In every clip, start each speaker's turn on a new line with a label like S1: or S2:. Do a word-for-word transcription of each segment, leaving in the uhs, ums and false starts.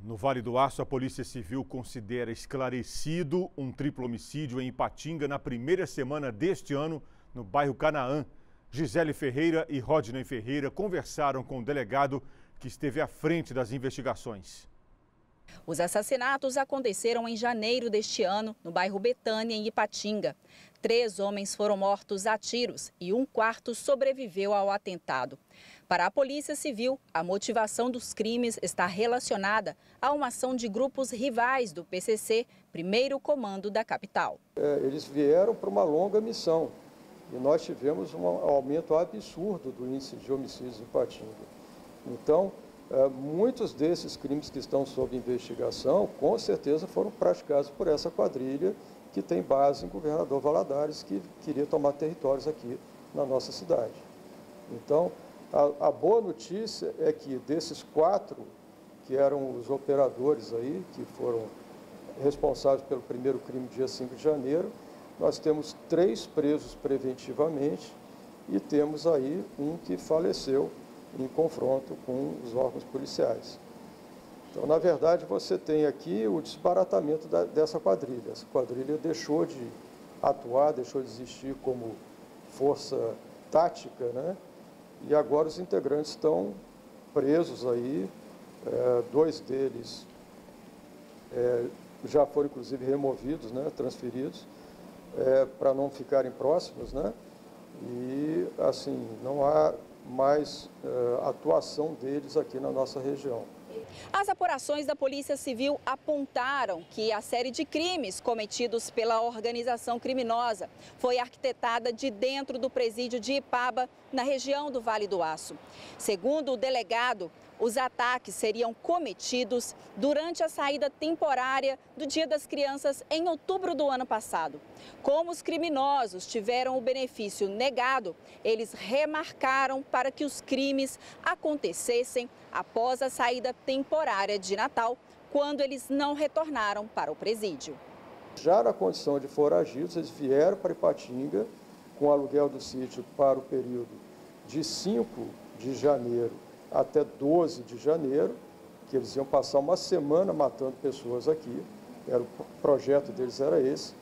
S1: No Vale do Aço, a Polícia Civil considera esclarecido um triplo homicídio em Ipatinga na primeira semana deste ano, no bairro Canaã. Gisele Ferreira e Rodney Ferreira conversaram com o delegado que esteve à frente das investigações.
S2: Os assassinatos aconteceram em janeiro deste ano, no bairro Betânia, em Ipatinga. Três homens foram mortos a tiros e um quarto sobreviveu ao atentado. Para a Polícia Civil, a motivação dos crimes está relacionada a uma ação de grupos rivais do P C C, primeiro comando da capital.
S3: É, eles vieram para uma longa missão e nós tivemos um aumento absurdo do índice de homicídios em Ipatinga. Então, é, muitos desses crimes que estão sob investigação, com certeza foram praticados por essa quadrilha que tem base em Governador Valadares, que queria tomar territórios aqui na nossa cidade. Então, A, a boa notícia é que desses quatro, que eram os operadores aí, que foram responsáveis pelo primeiro crime dia cinco de janeiro, nós temos três presos preventivamente e temos aí um que faleceu em confronto com os órgãos policiais. Então, na verdade, você tem aqui o desbaratamento da, dessa quadrilha. Essa quadrilha deixou de atuar, deixou de existir como força tática, né? E agora os integrantes estão presos aí, é, dois deles é, já foram inclusive removidos, né, transferidos, é, para não ficarem próximos, né? E assim, não há mais é, atuação deles aqui na nossa região.
S2: As apurações da Polícia Civil apontaram que a série de crimes cometidos pela organização criminosa foi arquitetada de dentro do presídio de Ipaba, na região do Vale do Aço. Segundo o delegado, os ataques seriam cometidos durante a saída temporária do Dia das Crianças em outubro do ano passado. Como os criminosos tiveram o benefício negado, eles remarcaram para que os crimes acontecessem após a saída temporária de Natal, quando eles não retornaram para o presídio.
S3: Já na condição de foragidos, eles vieram para Ipatinga com o aluguel do sítio para o período de cinco de janeiro até doze de janeiro, que eles iam passar uma semana matando pessoas aqui, era, o projeto deles era esse,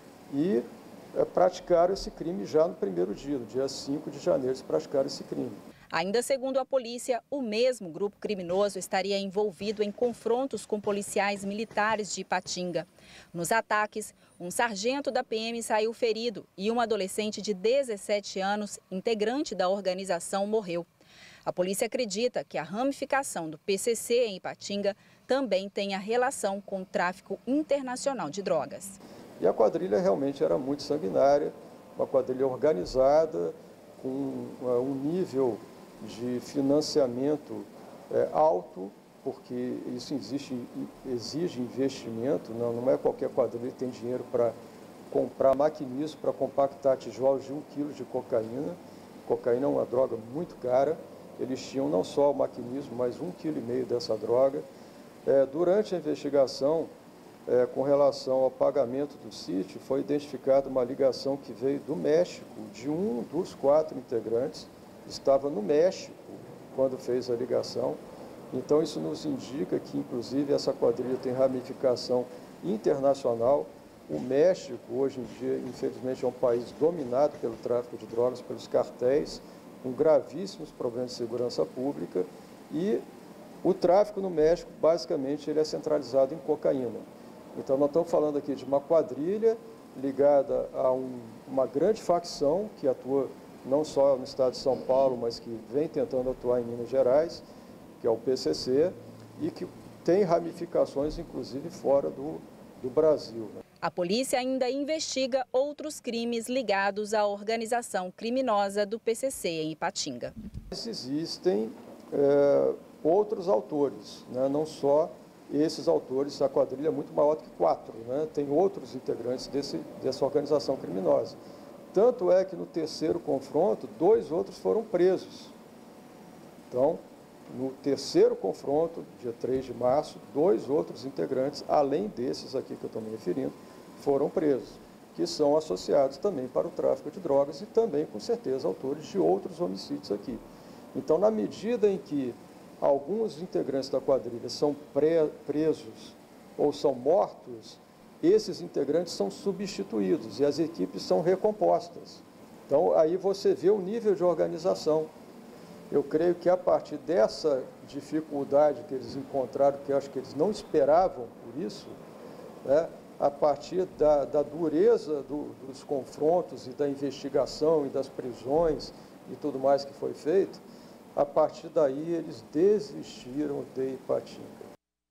S3: e é, praticaram esse crime já no primeiro dia, no dia cinco de janeiro, eles praticaram esse crime.
S2: Ainda segundo a polícia, o mesmo grupo criminoso estaria envolvido em confrontos com policiais militares de Ipatinga. Nos ataques, um sargento da P M saiu ferido e um adolescente de dezessete anos, integrante da organização, morreu. A polícia acredita que a ramificação do P C C em Ipatinga também tenha relação com o tráfico internacional de drogas.
S3: E a quadrilha realmente era muito sanguinária, uma quadrilha organizada, com um nível de financiamento é, alto, porque isso existe, exige investimento, não, não é qualquer quadrilha que tem dinheiro para comprar maquinismo, para compactar tijolos de um quilo de cocaína. Cocaína é uma droga muito cara. Eles tinham não só o maquinismo, mas um quilo e meio dessa droga. É, durante a investigação, é, com relação ao pagamento do sítio, foi identificada uma ligação que veio do México, de um dos quatro integrantes, estava no México quando fez a ligação. Então isso nos indica que, inclusive, essa quadrilha tem ramificação internacional. O México, hoje em dia, infelizmente, é um país dominado pelo tráfico de drogas, pelos cartéis, com gravíssimos problemas de segurança pública, e o tráfico no México, basicamente, ele é centralizado em cocaína. Então, nós estamos falando aqui de uma quadrilha ligada a um, uma grande facção que atua não só no estado de São Paulo, mas que vem tentando atuar em Minas Gerais, que é o P C C, e que tem ramificações, inclusive, fora do, do Brasil, né?
S2: A polícia ainda investiga outros crimes ligados à organização criminosa do P C C em Ipatinga.
S3: Existem é, outros autores, né? Não só esses autores, a quadrilha é muito maior do que quatro, né? Tem outros integrantes desse, dessa organização criminosa. Tanto é que no terceiro confronto, dois outros foram presos. Então, no terceiro confronto, dia três de março, dois outros integrantes, além desses aqui que eu estou me referindo, foram presos, que são associados também para o tráfico de drogas e também, com certeza, autores de outros homicídios aqui. Então, na medida em que alguns integrantes da quadrilha são pré, presos ou são mortos, esses integrantes são substituídos e as equipes são recompostas. Então, aí você vê o nível de organização. Eu creio que a partir dessa dificuldade que eles encontraram, que eu acho que eles não esperavam por isso, né, a partir da, da dureza do, dos confrontos e da investigação e das prisões e tudo mais que foi feito, a partir daí eles desistiram de Ipatinga.